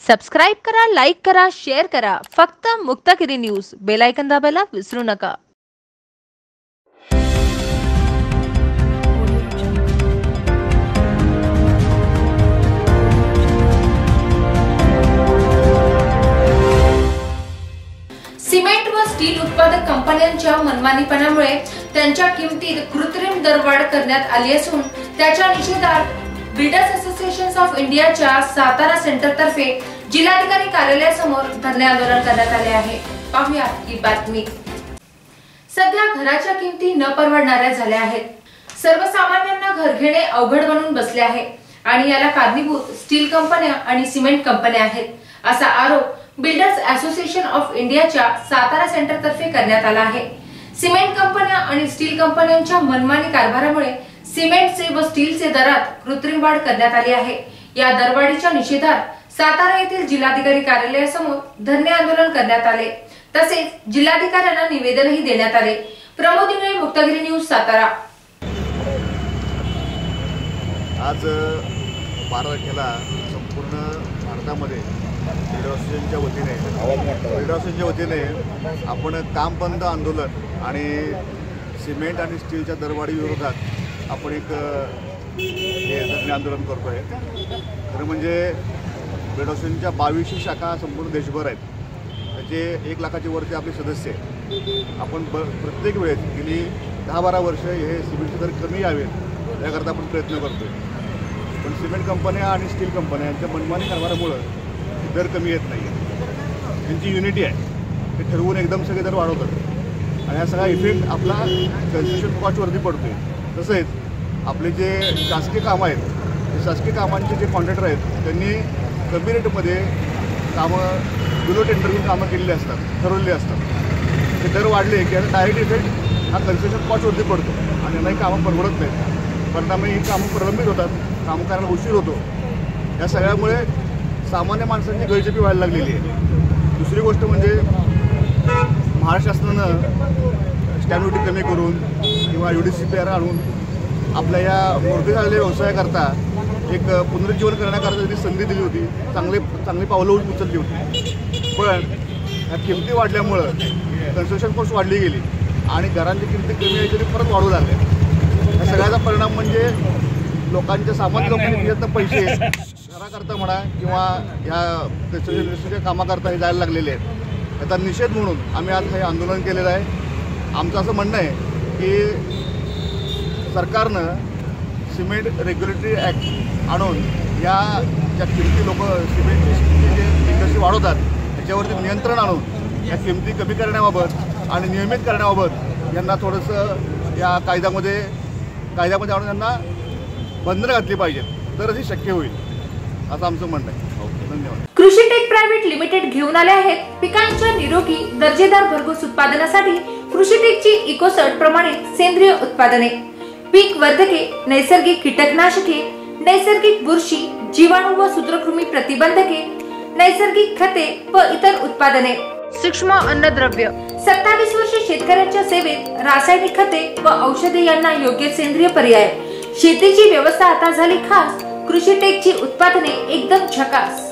Subscribe करा, like करा, share करा. फक्त मुक्तागिरी न्यूज. बेल आयकॉन दाबायला विसरू नका. सिमेंट व स्टील उत्पादक कंपन्यांच्या मनमानीपणामुळे त्यांच्या किमतीत कृत्रिम दरवाढ करण्यात आली असून त्याच्या निषेधार्थ बिल्डर्स असोसिएशन ऑफ इंडियाच्या सातारा सेंटर तर्फे जिल्हाधिकारी कार्यालयासमोर धरणे आंदोलन करण्यात आले आहे. पाहूया ही बातमी. सध्या घराच्या किमती न परवडणाऱ्या झाल्या आहेत. सर्वसामान्यांना घर घेणे अवघड बनून बसले आहे आणि याला कारणीभूत स्टील कंपन्या आणि सिमेंट कंपन्या आहेत, असा आरोप बिल्डर्स असोसिएशन ऑफ इंडियाच्या सातारा सेंटर तर्फे करण्यात आला आहे. सिमेंट कंपन्या आणि स्टील कंपन्यांच्या मनमानी कारभारामुळे सिमेंटचे व स्टीलचे दरात कृत्रिम वाढ करण्यात आली आहे. या दरवाढीच्या निषेधार्थ सातारा येथील जिल्हाधिकारी कार्यालयासमोर धरणे आंदोलन करण्यात आले. तसेच जिल्हाधिकाऱ्यांना निवेदनही देण्यात आले. प्रमोद इंगळे, मुक्तागिरी न्यूज, सातारा. आज 12 तारखेला संपूर्ण भारतामध्ये बिल्डर्सच्या वतीने आपण काम बंद आंदोलन आणि सिमेंट आणि स्टीलच्या दरवाढी विरोधात आपण एक धरणे आंदोलन करतोय. खरं म्हणजे बिल्डर्सच्या 22 शाखा संपूर्ण देशभर आहेत. त्याचे 1 लाखाच्या वरती आपले सदस्य आहेत. आपण प्रत्येक वेळेस गेली 10-12 वर्ष हे सिमेंटचे दर कमी यावेत याकरता आपण प्रयत्न करतोय. पण सिमेंट कंपन्या आणि स्टील कंपन्या यांच्या मनमानी कारभारामुळं दर कमी येत नाही. त्यांची युनिटी आहे, ते ठरवून एकदम सगळे दर वाढवतात आणि हा सगळा इफेक्ट आपला कन्स्ट्रक्शन कॉस्टवरती पडतो आहे. तसेच आपले जे शासकीय कामं आहेत, ते शासकीय कामांचे जे कॉन्ट्रॅक्टर आहेत त्यांनी कमी रेटमध्ये कामं बिलो टेंडर घेऊन कामं केलेली असतात, ठरवलेली असतात. ते दर वाढले की याचा डायरेक्ट इफेक्ट हा कन्स्ट्रक्शन कॉस्टवरती पडतो आणि यांनाही कामं परवडत नाहीत. परिणामी ही कामं प्रलंबित होतात, काम करायला उशीर होतो. या सगळ्यामुळे सामान्य माणसांची गळचेपी व्हायला लागलेली आहे. दुसरी गोष्ट म्हणजे महाराष्ट्र शासनानं स्टॅम्प ड्युटी कमी करून किंवा UDCPR आणून आपल्या या मोठे झालेल्या व्यवसायाकरता एक पुनरुज्जीवन करण्याकरता त्यांनी संधी दिली होती. चांगली पावलं उचलली होती. पण ह्या किमती वाढल्यामुळं कन्स्ट्रक्शन कॉस्ट वाढली गेली आणि घरांची किमती कमी यायची तरी परत वाढू लागल्या. या सगळ्याचा परिणाम म्हणजे लोकांच्या सामान्य लोकांनी त्याच्यातनं पैसे घराकरता म्हणा किंवा ह्या कन्स्ट्रक्शनच्या कामाकरता हे जायला लागलेले आहेत. याचा निषेध म्हणून आम्ही आज हे आंदोलन केलेलं आहे. आमचं असं म्हणणं आहे की सरकारनं सिमेंट रेग्युलेटरी ॲक्ट आणून या ज्या किमती लोक सिमेंटची जे कशी वाढवतात त्याच्यावरती नियंत्रण आणून या किमती कमी करण्याबाबत आणि नियमित करण्याबाबत यांना थोडंसं या कायद्यामध्ये आणून यांना बंधनं घातली पाहिजेत, तरच हे शक्य होईल असं आमचं म्हणणं आहे. धन्यवाद. कृषी टेक प्रायव्हेट लिमिटेड घेऊन आले आहेत पिकांच्या निरोगी दर्जेदार भरघोस उत्पादनासाठी कृषी टेकची इकोसर्ट प्रमाणे सेंद्रिय उत्पादने, पीक वर्धके, नैसर्गिक कीटकनाशके, नैसर्गिक बुरशी, जीवाणू व सूत्रकृमी प्रतिबंधके, नैसर्गिक खते व इतर उत्पादने, सूक्ष्म अन्नद्रव्य. 27 वर्षे शेतकऱ्यांच्या सेवेत रासायनिक खते व औषधे यांना योग्य सेंद्रिय पर्याय. शेतीची व्यवस्था आता झाली खास. कृषी टेकची उत्पादने एकदम झकास.